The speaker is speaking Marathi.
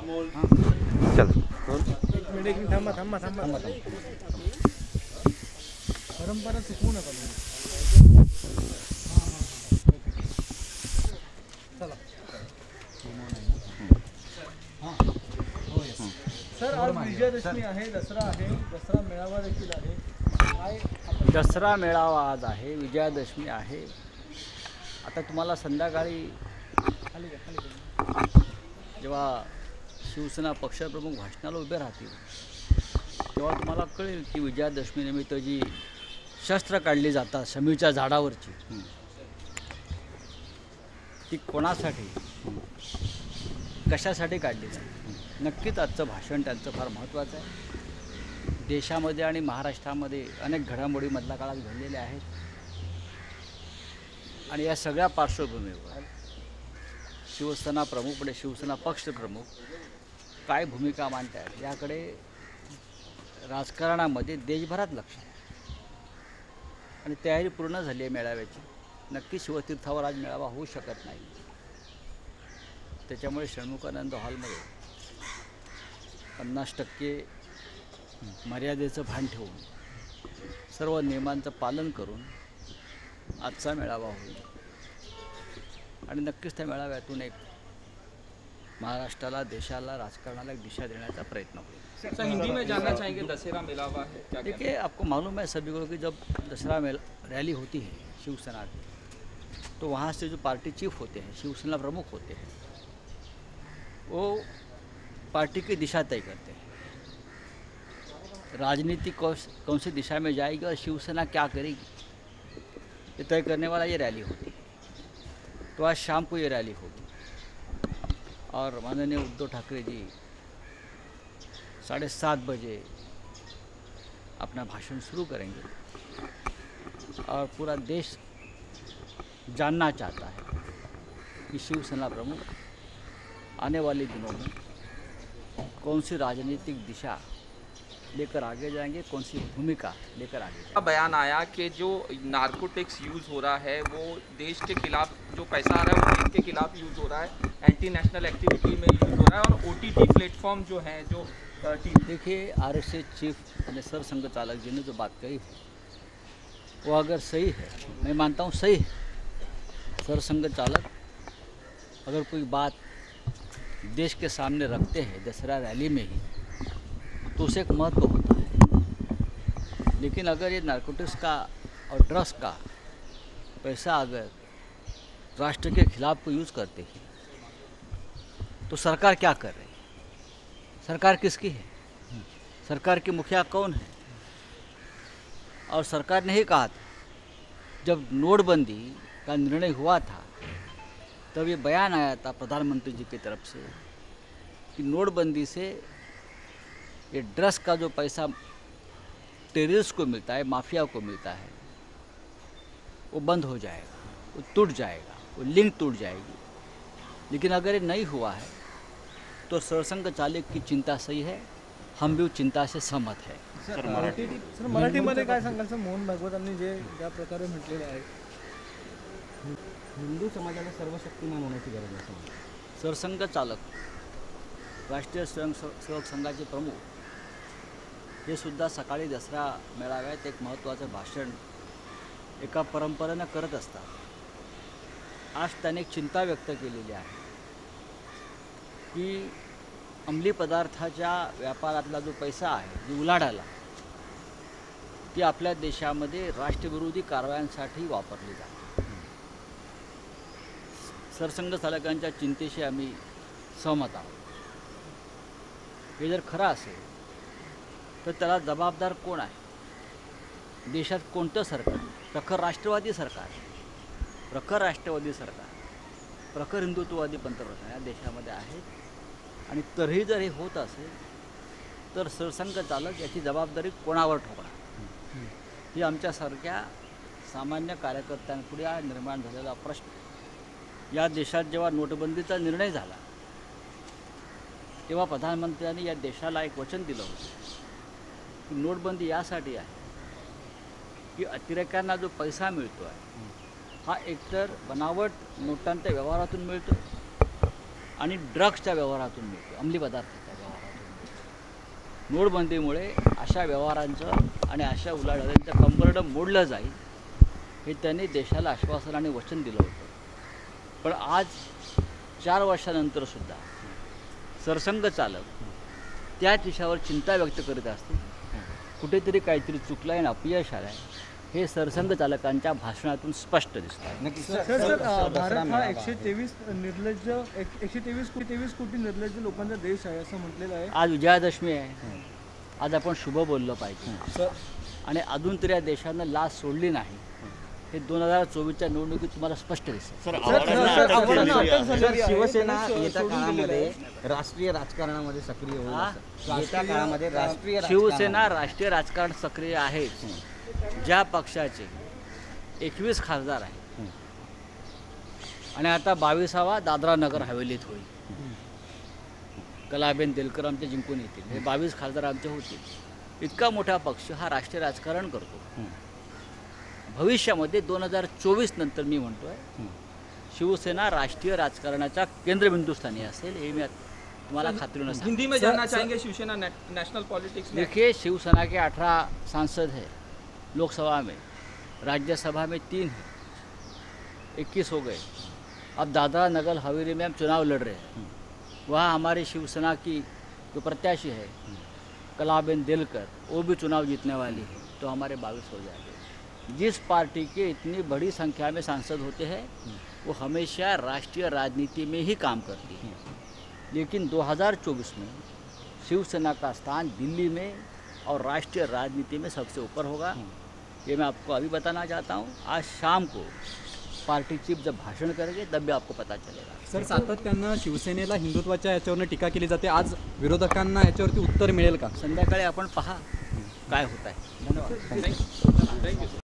चल एक मिनिट थांबा थांबा थांबा परंपरा चुकवू नका चला सर आज विजयादशमी आहे, दसरा आहे, दसरा मेळावा देखील आहे. काय दसरा मेळावा आज आहे, विजयादशमी आहे. आता तुम्हाला संध्याकाळी खाली जेव्हा शिवसेना पक्षप्रमुख भाषणाला उभे राहतील तेव्हा तुम्हाला कळेल की विजयादशमीनिमित्त जी शस्त्र काढली जातात शमीच्या झाडावरची ती कोणासाठी कशासाठी काढली जाते. नक्कीच आजचं भाषण त्यांचं फार महत्त्वाचं आहे. देशामध्ये आणि महाराष्ट्रामध्ये अनेक घडामोडी मधल्या काळात घडलेल्या आहेत आणि या सगळ्या पार्श्वभूमीवर शिवसेना प्रमुख पुढे शिवसेना पक्षप्रमुख काय भूमिका मांडतात याकडे राजकारणामध्ये देशभरात लक्ष आहे आणि तयारी पूर्ण झाली आहे मेळाव्याची. नक्की शिवतीर्थावर आज मेळावा होऊ शकत नाही. त्याच्यामुळे षण्मुखानंद हॉलमध्ये 50% मर्यादेचं भान ठेवून सर्व नियमांचं पालन करून आजचा मेळावा होईल आणि नक्कीच त्या मेळाव्यातून एक महाराष्ट्राला देशाला राजकारणाला एक दिशा देण्याचा प्रयत्न होईल. सर हिंदी में जानना चाहेंगे दशहरा मेलावा है क्या? देखिए आपको मालूम है सभी को कि जब दशहरा रैली होती है शिवसेना की तो वहाँ से जो पार्टी चीफ होते हैं शिवसेना प्रमुख होते हैं वो पार्टी की दिशा तय करते हैं. राजनीति कौन सी दिशा में जाएगी और शिवसेना क्या करेगी ये तय करने वाला ये रैली होती है. तो आज शाम को ये रैली होगी और माननीय उद्धव ठाकरे जी 7:30 बजे अपना भाषण शुरू करेंगे और पूरा देश जानना चाहता है कि शिवसेना प्रमुख आने वाले दिनों में कौन सी राजनीतिक दिशा लेकर आगे जाएंगे, कौन सी भूमिका लेकर आगे जाएंगे. बयान आया कि जो नार्कोटिक्स यूज़ हो रहा है वो देश के खिलाफ, जो पैसा आ रहा है वो देश के खिलाफ यूज़ हो रहा है, एंटी नेशनल एक्टिविटी में यूज़ हो रहा है और OTT प्लेटफॉर्म जो हैं जो देखिए RSS चीफ ने सरसंघ चालक जी ने जो बात कही वो अगर सही है, मैं मानता हूँ सही है. सरसंघ चालक अगर कोई बात देश के सामने रखते हैं दशहरा रैली में ही तो उसे एक महत्व होता है. लेकिन अगर ये नारकोटिक्स का और ड्रग्स का पैसा अगर राष्ट्र के खिलाफ को यूज़ करते हैं तो सरकार क्या कर रही है? सरकार किसकी है? सरकार के मुखिया कौन है? और सरकार ने ही कहा था जब नोटबंदी का निर्णय हुआ था तब ये बयान आया था प्रधानमंत्री जी की तरफ से कि नोटबंदी से ये ड्रग्स का जो पैसा टेररिस्ट को मिलता है, माफिया को मिलता है, वो बंद हो जाएगा, वो टूट जाएगा, वो लिंक टूट जाएगी. लेकिन अगर ये नहीं हुआ है तो सरसंघ चालक की चिंता सही है, हम भी चिंता से सहमत है. सर मराठीमध्ये काय सांगाल सर? मोहन भागवतांनी जे ज्या प्रकारे म्हटलेलं आहे हिंदू समाजाला सर्वशक्तिमान होण्याची गरज आहे. सरसंघ चालक राष्ट्रीय स्वयंसेवक संघाचे प्रमुख हे सुद्धा सकाळी दसरा मेळाव्यात एक महत्त्वाचं भाषण एका परंपरेनं करत असतात. आज त्याने एक चिंता व्यक्त केलेली आहे की अंमली पदार्थाच्या व्यापारातला जो पैसा आहे जी उलाढाल ती आपल्या देशामध्ये राष्ट्रविरोधी कारवायांसाठी वापरली जाते. सरसंघ चालकांच्या चिंतेशी आम्ही सहमत आहोत. हे जर खरं असेल तर त्याला जबाबदार कोण आहे? देशात कोणतं सरकार? प्रखर राष्ट्रवादी सरकार, प्रखर हिंदुत्ववादी पंतप्रधान या देशामध्ये आहेत आणि तरीही जर हे होत असेल तर सरसंघ चालक याची जबाबदारी कोणावर ठोकणार? ही आमच्यासारख्या सामान्य कार्यकर्त्यांपुढे निर्माण झालेला प्रश्न. या देशात जेव्हा नोटबंदीचा निर्णय झाला तेव्हा प्रधानमंत्र्यांनी या देशाला एक वचन दिलं होतं की नोटबंदी यासाठी आहे की अतिरेक्यांना जो पैसा मिळतो आहे हा एकतर बनावट नोटांच्या व्यवहारातून मिळतो आणि ड्रग्सच्या व्यवहारातून मिळतो, अंमली पदार्थाच्या व्यवहारातून मिळतो. नोटबंदीमुळे अशा व्यवहारांचं आणि अशा उलाढालांचं कंबरडं मोडलं जाईल हे त्यांनी देशाला आश्वासन आणि वचन दिलं होतं. पण आज 4 वर्षानंतरसुद्धा सरसंघचालक त्याच विषयावर चिंता व्यक्त करीत असतील. कुठेतरी काहीतरी चुकलं आहे आणि अपयश आलं आहे हे सरसंघचालकांच्या भाषणातून स्पष्ट दिसतं आहे. नक्कीच सर भारत हा 123 कोटी निर्लज्ज लोकांचा देश आहे असं म्हटलेलं आहे. आज विजयादशमी आहे. आज आपण शुभ बोललं पाहिजे आणि अजून तरी या देशानं लाच सोडली नाही हे 2024च्या निवडणुकीत तुम्हाला स्पष्ट दिसेल. सर, शिवसेना येत्या काळामध्ये राष्ट्रीय राजकारणामध्ये सक्रिय होईल असं. येत्या काळामध्ये राष्ट्रीय शिवसेना राष्ट्रीय राजकारण सक्रिय आहे. ज्या पक्षाचे 21 खासदार आहेत आणि आता 22वा दादरा नगर हवेलीत होईल. कलाबेन देलकर आमचे जिंकून येतील, हे 22 खासदार आमचे होतील. इतका मोठा पक्ष हा राष्ट्रीय राजकारण करतो. भविष्यामध्ये 2024 नंतर मी म्हणतोय शिवसेना राष्ट्रीय राजकारणाच्या केंद्रबिंदूस्थानी असेल हे मी तुम्हाला खात्रीनं सांगतो. हिंदी में जानना चाहेंगे शिवसेना नेशनल पॉलिटिक्स में? देखिए, शिवसेना के 18 सांसद हैं लोकसभा में, राज्यसभा में 3 हैं, 21 हो गए. अब दादरा नगर हवेली में हम चुनाव लड़ रहे हैं. वहाँ हमारी शिवसेना की जो प्रत्याशी है कलाबेन देलकर, वो भी चुनाव जीतने वाली है, तो हमारे 22 हो जाएंगे. जिस पार्टी के इतनी बड़ी संख्या में सांसद होते हैं वो हमेशा राष्ट्रीय राजनीति में ही काम करती है. लेकिन 2024 में शिवसेना का स्थान दिल्ली में और राष्ट्रीय राजनीति में सबसे ऊपर होगा. ये मैं आपको अभी बताना चाहता हूँ. आज शाम को पार्टी चीफ जब भाषण करेंगे तब भी आपको पता चलेगा. सर, सातत्यानं शिवसेनेला हिंदुत्वाच्या याच्यावरनं टीका केली जाते. आज विरोधकांना याच्यावरती उत्तर मिळेल का? संध्याकाळी आपण पहा काय होत आहे. धन्यवाद. Thank you.